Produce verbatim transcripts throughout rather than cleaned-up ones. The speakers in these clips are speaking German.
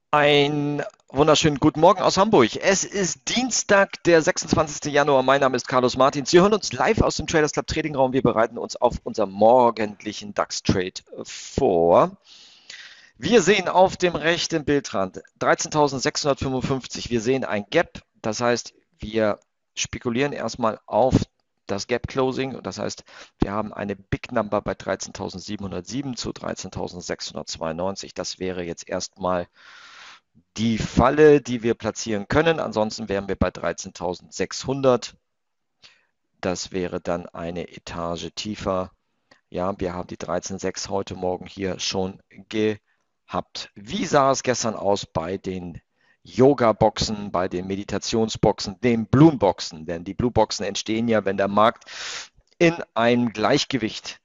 Ein wunderschönen guten Morgen aus Hamburg. Es ist Dienstag, der sechsundzwanzigste Januar. Mein Name ist Carlos Martins. Sie hören uns live aus dem Traders Club Trading Raum. Wir bereiten uns auf unser morgendlichen DAX-Trade vor. Wir sehen auf dem rechten Bildrand dreizehntausendsechshundertfünfundfünfzig. Wir sehen ein Gap. Das heißt, wir spekulieren erstmal auf das Gap Closing. Das heißt, wir haben eine Big Number bei dreizehntausendsiebenhundertsieben zu dreizehntausendsechshundertzweiundneunzig. Das wäre jetzt erstmal die Falle, die wir platzieren können. Ansonsten wären wir bei dreizehntausendsechshundert. Das wäre dann eine Etage tiefer. Ja, wir haben die dreizehn Komma sechs heute Morgen hier schon gehabt. Wie sah es gestern aus bei den Yoga-Boxen, bei den Meditationsboxen, den Blue-Boxen? Denn die Blue-Boxen entstehen ja, wenn der Markt in einem Gleichgewicht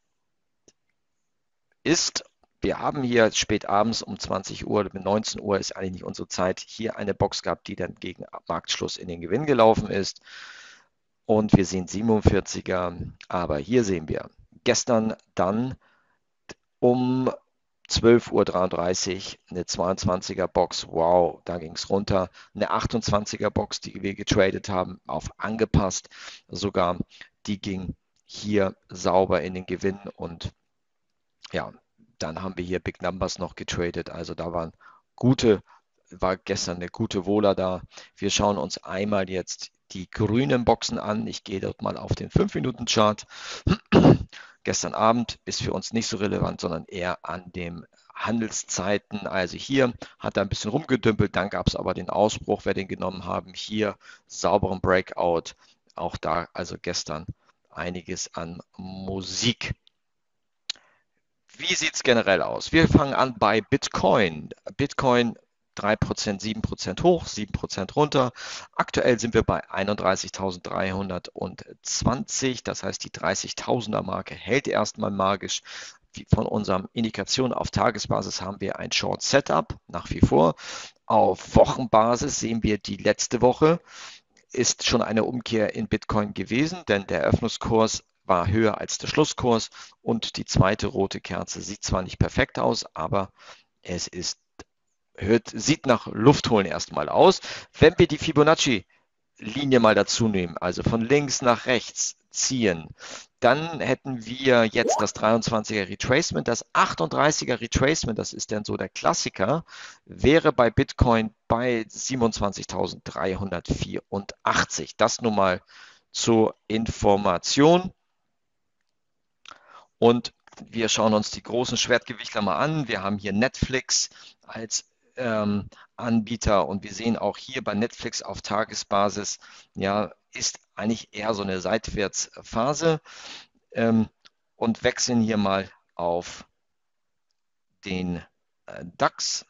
ist. Wir haben hier spät abends um zwanzig Uhr, neunzehn Uhr ist eigentlich nicht unsere Zeit, hier eine Box gehabt, die dann gegen Marktschluss in den Gewinn gelaufen ist. Und wir sehen siebenundvierziger, aber hier sehen wir gestern dann um zwölf Uhr dreiunddreißig eine zweiundzwanziger Box, wow, da ging es runter. Eine achtundzwanziger Box, die wir getradet haben, auf angepasst sogar, die ging hier sauber in den Gewinn und ja, dann haben wir hier Big Numbers noch getradet. Also da waren gute, war gestern eine gute Wohler da. Wir schauen uns einmal jetzt die grünen Boxen an. Ich gehe dort mal auf den fünf Minuten Chart. Gestern Abend ist für uns nicht so relevant, sondern eher an den Handelszeiten. Also hier hat er ein bisschen rumgedümpelt, dann gab es aber den Ausbruch, wir den genommen haben. Hier sauberen Breakout. Auch da also gestern einiges an Musik. Wie sieht es generell aus? Wir fangen an bei Bitcoin. Bitcoin drei Prozent, sieben Prozent hoch, sieben Prozent runter. Aktuell sind wir bei einunddreißigtausenddreihundertzwanzig. Das heißt, die dreißigtausender Marke hält erstmal magisch. Von unserem Indikation auf Tagesbasis haben wir ein Short Setup nach wie vor. Auf Wochenbasis sehen wir die letzte Woche ist schon eine Umkehr in Bitcoin gewesen, denn der Eröffnungskurs war höher als der Schlusskurs und die zweite rote Kerze sieht zwar nicht perfekt aus, aber es ist, hört, sieht nach Luft holen erstmal aus. Wenn wir die Fibonacci-Linie mal dazu nehmen, also von links nach rechts ziehen, dann hätten wir jetzt das dreiundzwanziger Retracement, das achtunddreißiger Retracement, das ist dann so der Klassiker, wäre bei Bitcoin bei siebenundzwanzigtausenddreihundertvierundachtzig. Das nun mal zur Information. Und wir schauen uns die großen Schwertgewichtler mal an. Wir haben hier Netflix als ähm, Anbieter und wir sehen auch hier bei Netflix auf Tagesbasis, ja, ist eigentlich eher so eine Seitwärtsphase ähm, und wechseln hier mal auf den äh, DAX.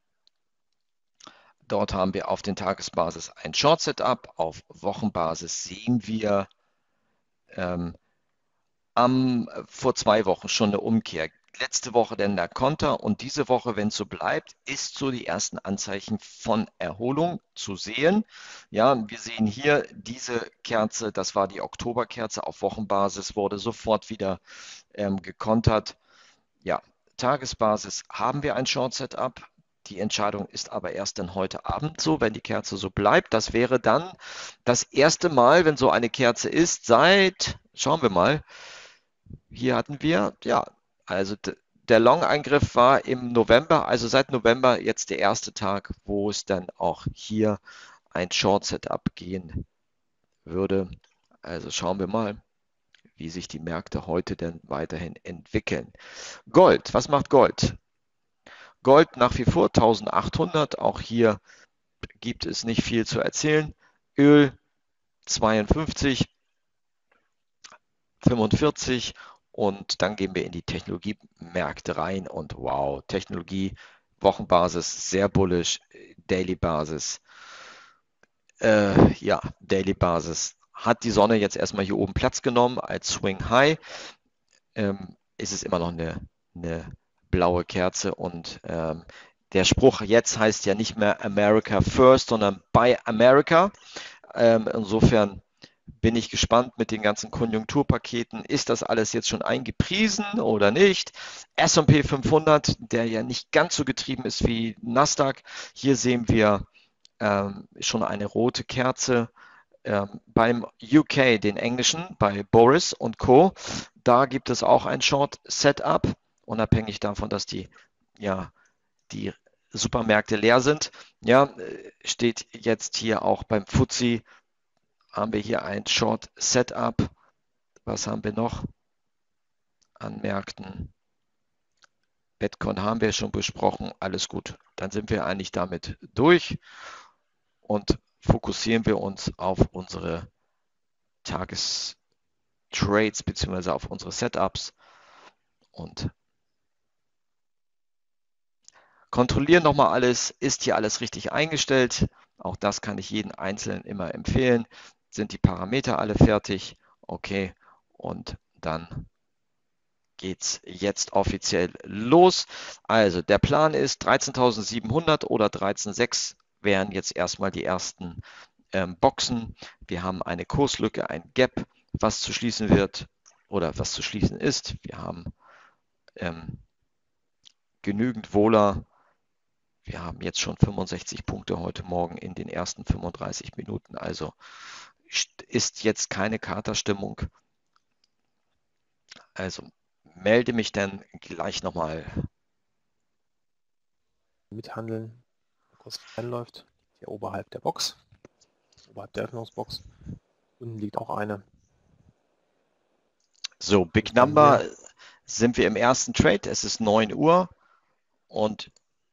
Dort haben wir auf den Tagesbasis ein Short Setup. Auf Wochenbasis sehen wir ähm, am, vor zwei Wochen schon eine Umkehr. Letzte Woche dann der Konter und diese Woche, wenn es so bleibt, ist so die ersten Anzeichen von Erholung zu sehen. Ja, wir sehen hier diese Kerze, das war die Oktoberkerze auf Wochenbasis, wurde sofort wieder ähm, gekontert. Ja, Tagesbasis haben wir ein Short Setup. Die Entscheidung ist aber erst dann heute Abend so, wenn die Kerze so bleibt. Das wäre dann das erste Mal, wenn so eine Kerze ist, seit, schauen wir mal, hier hatten wir, ja, also der Long-Eingriff war im November, also seit November jetzt der erste Tag, wo es dann auch hier ein Short-Setup gehen würde. Also schauen wir mal, wie sich die Märkte heute denn weiterhin entwickeln. Gold, was macht Gold? Gold nach wie vor eintausendachthundert, auch hier gibt es nicht viel zu erzählen. Öl zweiundfünfzig, fünfundvierzig und dann gehen wir in die Technologiemärkte rein und wow, Technologie, Wochenbasis, sehr bullish, Daily Basis, äh, ja, Daily Basis. Hat die Sonne jetzt erstmal hier oben Platz genommen als Swing High, ähm, ist es immer noch eine, eine blaue Kerze und ähm, der Spruch jetzt heißt ja nicht mehr America First, sondern Buy America. Ähm, insofern bin ich gespannt mit den ganzen Konjunkturpaketen. Ist das alles jetzt schon eingepriesen oder nicht? S und P fünfhundert, der ja nicht ganz so getrieben ist wie Nasdaq. Hier sehen wir ähm, schon eine rote Kerze. Ähm, beim U K, den englischen, bei Boris und Co., da gibt es auch ein Short-Setup, unabhängig davon, dass die, ja, die Supermärkte leer sind. Ja, steht jetzt hier auch beim F T S E, haben wir hier ein Short-Setup. Was haben wir noch an Märkten? Bitcoin haben wir schon besprochen, alles gut. Dann sind wir eigentlich damit durch und fokussieren wir uns auf unsere Tagestrades bzw. auf unsere Setups und kontrollieren nochmal alles. Ist hier alles richtig eingestellt? Auch das kann ich jedem Einzelnen immer empfehlen. Sind die Parameter alle fertig? Okay, und dann geht's jetzt offiziell los. Also der Plan ist dreizehntausendsiebenhundert oder dreizehn Komma sechs wären jetzt erstmal die ersten ähm, Boxen. Wir haben eine Kurslücke, ein Gap, was zu schließen wird oder was zu schließen ist. Wir haben ähm, genügend Vola. Wir haben jetzt schon fünfundsechzig Punkte heute Morgen in den ersten fünfunddreißig Minuten. Also ist jetzt keine Katerstimmung. Also melde mich dann gleich nochmal. Mithandeln, kurz reinläuft, hier oberhalb der Box, oberhalb der Öffnungsbox. Unten liegt auch eine. So, Big Number sind wir im ersten Trade. Es ist neun Uhr und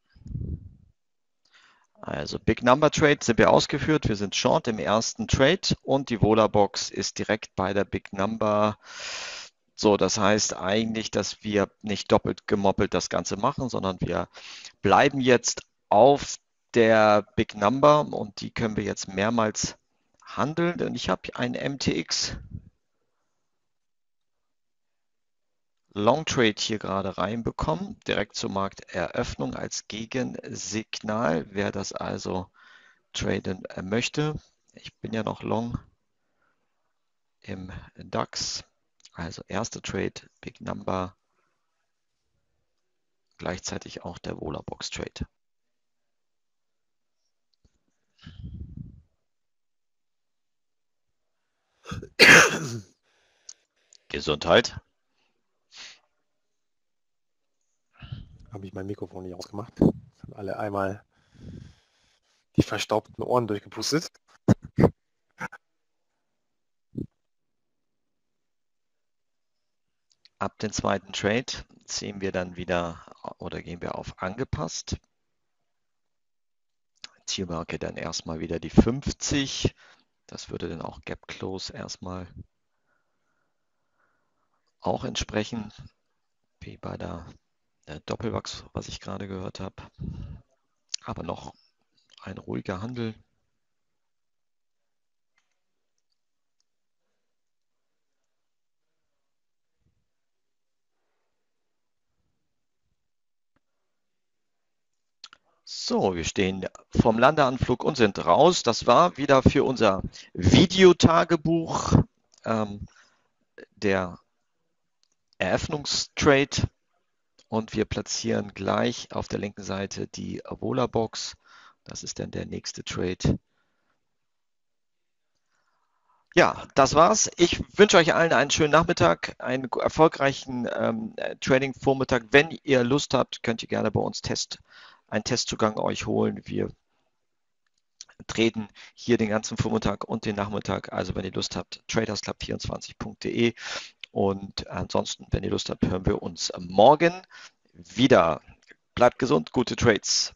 also Big Number Trade sind wir ausgeführt. Wir sind Short im ersten Trade und die Vola Box ist direkt bei der Big Number. So, das heißt eigentlich, dass wir nicht doppelt gemoppelt das Ganze machen, sondern wir bleiben jetzt auf der Big Number und die können wir jetzt mehrmals handeln. Und ich habe einen M T X Long Trade hier gerade reinbekommen, direkt zur Markteröffnung als Gegensignal, wer das also traden möchte. Ich bin ja noch Long im DAX, also erster Trade, Big Number, gleichzeitig auch der Vola Box Trade. Gesundheit. Habe ich mein Mikrofon nicht ausgemacht. Haben alle einmal die verstaubten Ohren durchgepustet. Ab dem zweiten Trade sehen wir dann wieder oder gehen wir auf angepasst. Zielmarke dann erstmal wieder die fünfzig. Das würde dann auch Gap Close erstmal auch entsprechen, wie bei der, der Doppelwachs, was ich gerade gehört habe. Aber noch ein ruhiger Handel. So, wir stehen vom Landeanflug und sind raus. Das war wieder für unser Videotagebuch ähm, der Eröffnungstrade. Und wir platzieren gleich auf der linken Seite die Vola Box. Das ist dann der nächste Trade. Ja, das war's. Ich wünsche euch allen einen schönen Nachmittag, einen erfolgreichen ähm, Trading-Vormittag. Wenn ihr Lust habt, könnt ihr gerne bei uns Test, einen Testzugang euch holen. Wir treten hier den ganzen Vormittag und den Nachmittag. Also wenn ihr Lust habt, tradersclub vierundzwanzig punkt de. Und ansonsten, wenn ihr Lust habt, hören wir uns morgen wieder. Bleibt gesund, gute Trades.